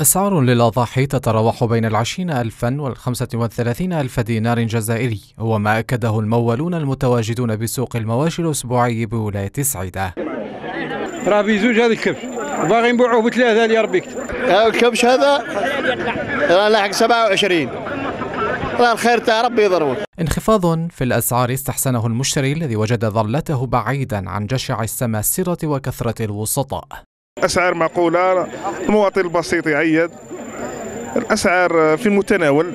أسعار للأضاحي تتراوح بين 20,000 و35,000 دينار جزائري، هو ما أكده الموالون المتواجدون بسوق المواشي الأسبوعي بولاية سعيدة. راه بزوج هذا الكبش باغي نبيعوه بثلاثة يا ربي يكتب. الكبش هذا راه لاحق 27، راه الخير تاع ربي يضربه. انخفاض في الأسعار استحسنه المشتري الذي وجد ظلته بعيدا عن جشع السماسرة وكثرة الوسطاء. أسعار معقولة، المواطن البسيط يعيد، الأسعار في المتناول،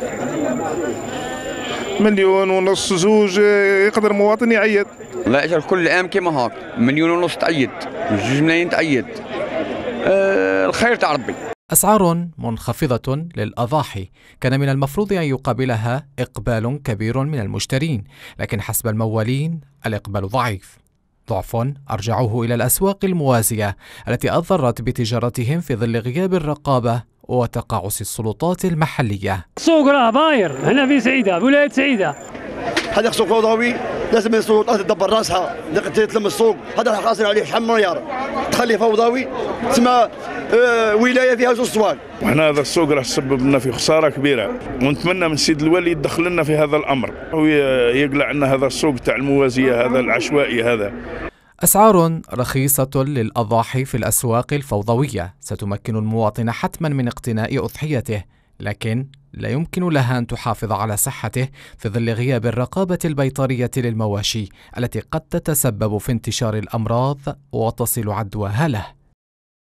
1,500,000 زوج يقدر المواطن يعيد. لا أجل كل عام كيما هاك 1,500,000 تعيد، 2 ملايين تعيد، الخير تاع ربي. أسعار منخفضة للأضاحي كان من المفروض أن يقابلها إقبال كبير من المشترين، لكن حسب الموالين الإقبال ضعف أرجعوه إلى الأسواق الموازية التي أضرت بتجارتهم في ظل غياب الرقابة وتقاعس السلطات المحلية. السوق راه باير هنا في سعيدة بولاية سعيدة. هذا سوق فوضوي، لازم السلطات تدبر راسها، تلم السوق، هذا راح خاسر عليه شحال من مليار، تخليه فوضوي تسمى ولاية فيها زوج صوال. وحنا هذا السوق راه سبب لنا في خسارة كبيرة، ونتمنى من السيد الوالي يدخل لنا في هذا الأمر ويقلع لنا هذا السوق تاع الموازية هذا العشوائي هذا. أسعار رخيصة للأضاحي في الأسواق الفوضوية ستمكن المواطن حتما من اقتناء أضحيته، لكن لا يمكن لها أن تحافظ على صحته في ظل غياب الرقابة البيطرية للمواشي التي قد تتسبب في انتشار الأمراض وتصل عدواها له.